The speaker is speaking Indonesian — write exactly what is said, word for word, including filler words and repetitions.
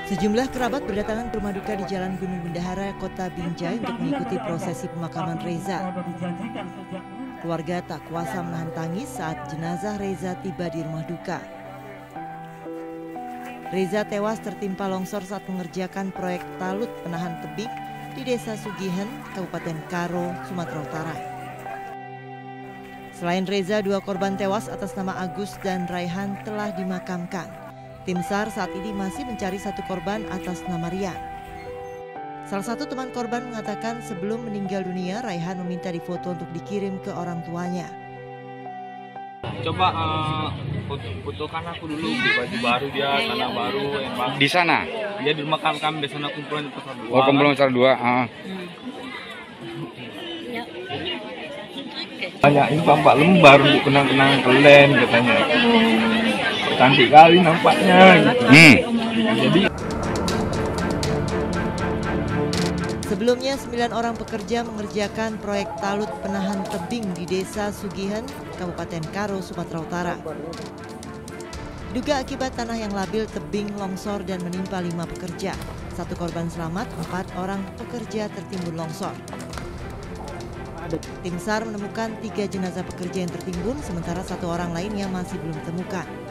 Sejumlah kerabat berdatangan ke rumah duka di Jalan Gunung Bendahara, Kota Binjai untuk mengikuti prosesi pemakaman Reza. Keluarga tak kuasa menahan tangis saat jenazah Reza tiba di rumah duka. Reza tewas tertimpa longsor saat mengerjakan proyek talut penahan tebing di Desa Sugihen, Kabupaten Karo, Sumatera Utara. Selain Reza, dua korban tewas atas nama Agus dan Raihan telah dimakamkan. Tim SAR saat ini masih mencari satu korban atas nama Rian. Salah satu teman korban mengatakan sebelum meninggal dunia, Raihan meminta difoto untuk dikirim ke orang tuanya. Coba uh, fotokan aku dulu di baju baru dia, tanah baru yang bagus. Di sana? Dia di rumah kami, kami biasanya kumpulan di pasar dua. Oh, kumpulan pasar dua. Ah. Banyakin empat lembar untuk kenang-kenangan kalian katanya. Cantik kali nampaknya. Gitu. Hmm. Jadi sebelumnya sembilan orang pekerja mengerjakan proyek talut penahan tebing di Desa Sugihen, Kabupaten Karo, Sumatera Utara. Diduga akibat tanah yang labil, tebing longsor dan menimpa lima pekerja. Satu korban selamat, empat orang pekerja tertimbun longsor. Tim SAR menemukan tiga jenazah pekerja yang tertimbun, sementara satu orang lainnya masih belum ditemukan.